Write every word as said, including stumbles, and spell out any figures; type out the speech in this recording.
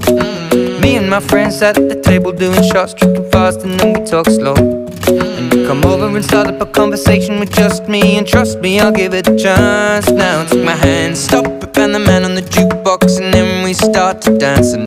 Me and my friends at the table doing shots, tripping fast, and then we talk slow. And you come over and start up a conversation with just me, and trust me, I'll give it a chance. Now take my hand, stop it, and the man on the jukebox, and then we start to dance. And